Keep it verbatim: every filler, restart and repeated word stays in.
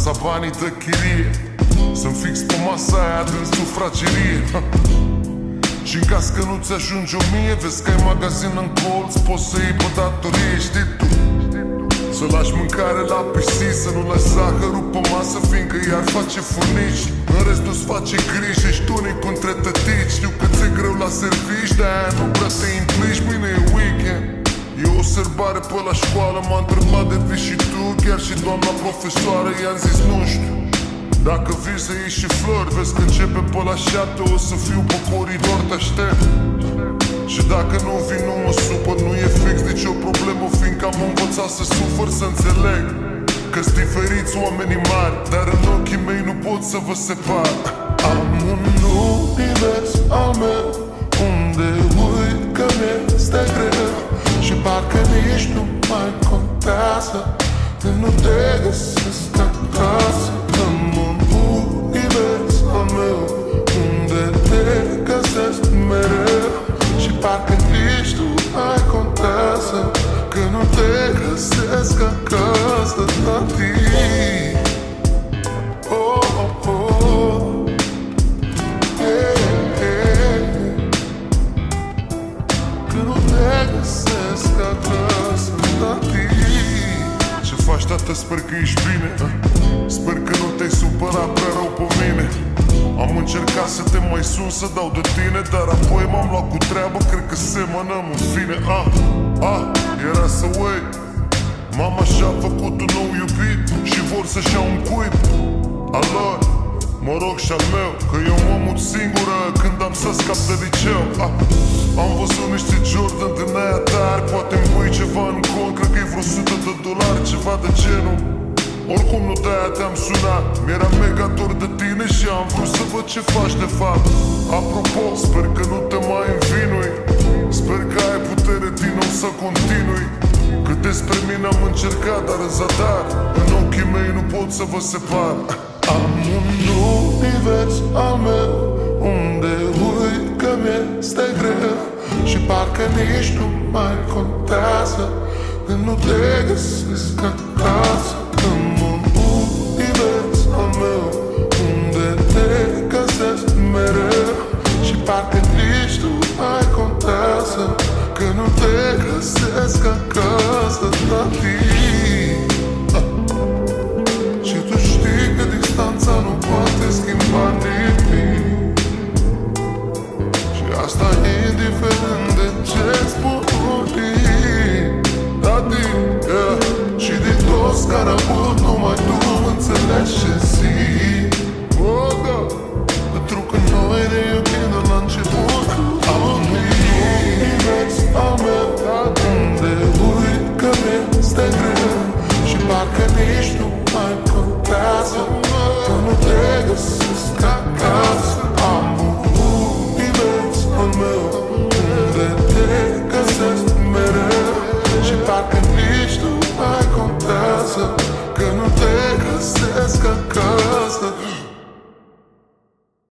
casa banii de chirie. Sunt fix pe masa aia din sufragerie. Și în caz că nu-ți ajunge o mie, vezi că ai magazin în colț, poți să iei pe datorie, știi tu. Să lași mâncare la piscine, să nu lași zahărul pe masă, fiindcă iar face furnici. În rest nu-ți face griji, ești unic între tătici. Știu că ți-e greu la servici, de-aia nu prea te implici. Mâine e weekend, e o sărbare pe la școală. M-a întrebat de vii și tu, chiar și doamna profesoară. I-am zis nu știu. Dacă vii să iei și flori, vezi că începe pe la șapte, o să fiu pe coridor, te aștept. Și dacă nu vin, nu mă supăr, nu e fix nicio problemă, fiindcă am învățat să sufăr, să înțeleg că-s diferiți oamenii mari, dar în ochii mei nu pot să vă separ. Am un univers al meu, unde uit că mi-este greu și parcă nici nu mai contează când nu te găsesc acasă. Am un univers al meu, unde te găsesc mereu și parcă nici nu mai contează că nu te găsesc acasă, tati. Oh, oh, oh. Yeah, yeah. Că nu te găsesc acasă, tati. Ce faci, tată? Sper că ești bine. Sper că nu te-ai supărat prea rău pe mine. Am încercat să te mai sun, să dau de tine, dar apoi m-am luat cu treabă, cred că semănăm în fine. Ah, ah, era să uit. Mama și-a făcut un nou iubit și vor să-și iau un cuib al lor, mă rog și-al meu, că eu mă mut singură când am să scap de liceu. Ah, am văzut niște Jordan din aia tari, poate-mi pui ceva în cont, cred că-i vreo sută de dolari, ceva de genul. Oricum nu de-aia te-am sunat, mi-era mega dor de tine și am vrut să văd ce faci de fapt. Apropo, sper că nu te mai învinui, sper că ai putere din nou să continui. Că despre mine am încercat, dar în zadar, în ochii mei nu pot să vă separ. Am un univers al meu, unde uit că mi-este greu și parcă nici nu mai contează când nu te găsesc acasă. Am un univers al meu, unde te găsesc mereu și parcă nici nu mai contează că nu te găsesc acasă, tati. Și tu știi că distanța nu poate schimba nimic, și asta indiferent de ce-ți spun, tati, yeah. Și din toți care